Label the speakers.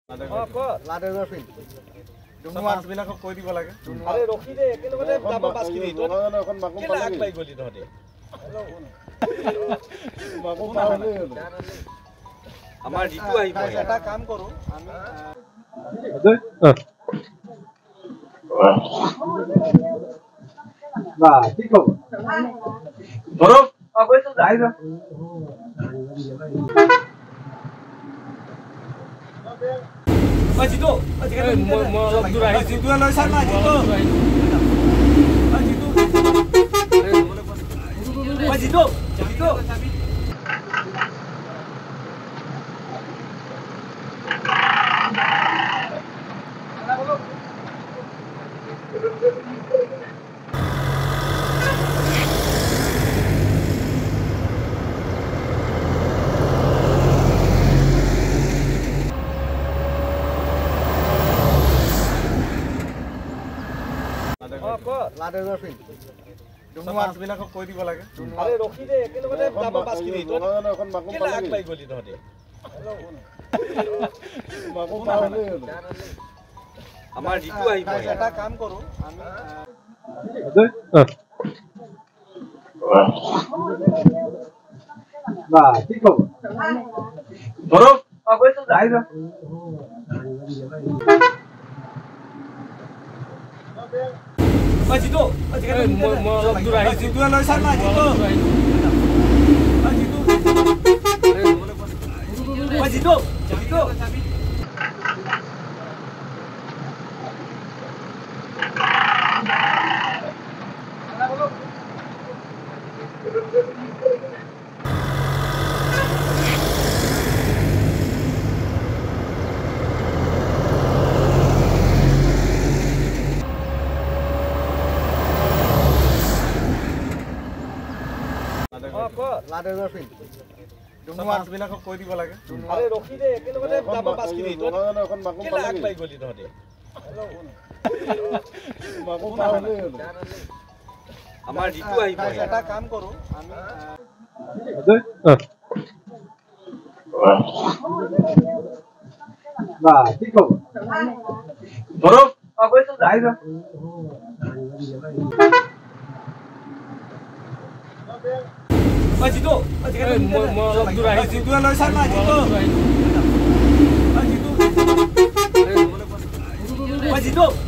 Speaker 1: লাডেজৰ field মাছবিলাকক কৈ দিব লাগে
Speaker 2: আরে ৰখি দে একেলগতে যাব 5 কিমি তো এখন মাকুম পালে আগ পাই গলি তহতে মাকুম পালে আমাৰ জিতু আহিব
Speaker 1: এটা কাম কৰো আমি বা ঠিক হ'ব
Speaker 2: ধৰক কৈছো যাই যা জিতু মই অলপ দূৰ আহি জিতু লৈ চাই না জিতু জিতু জিতু
Speaker 1: লাডেজৰ ফিল্ড মাছবিলাকক কৈ দিব লাগে
Speaker 2: আরে ৰখি দে একেলগতে যাব 5 কিমি তো এখন মাকুম পালে আগ পাই গলি তহতে
Speaker 1: মাকুম পালে
Speaker 2: আমাৰ জিতু আহিব
Speaker 1: এটা কাম কৰো আমি বা ঠিক হ'ব
Speaker 2: ধৰক কৈছো যাই যা জিতু মই অলপ দূৰ আহি জিতু লৈ চাই না জিতু জিতু জিতু
Speaker 1: লাডেজৰ ফিল্ড মাছবিলাকক কৈ দিব লাগে
Speaker 2: আরে ৰখি দে একেলগতে যাব 5 কিমি তো এখন মাকুম পালে আগ পাই গলি তহতে
Speaker 1: মাকুম পালে
Speaker 2: আমাৰ জিতু আহিব
Speaker 1: এটা কাম কৰো আমি বা ঠিক হ'ব
Speaker 2: ধৰক কৈছো যাই যা জিতু মই অলপ দূৰ আহি জিতু লৈ চাই না জিতু জিতু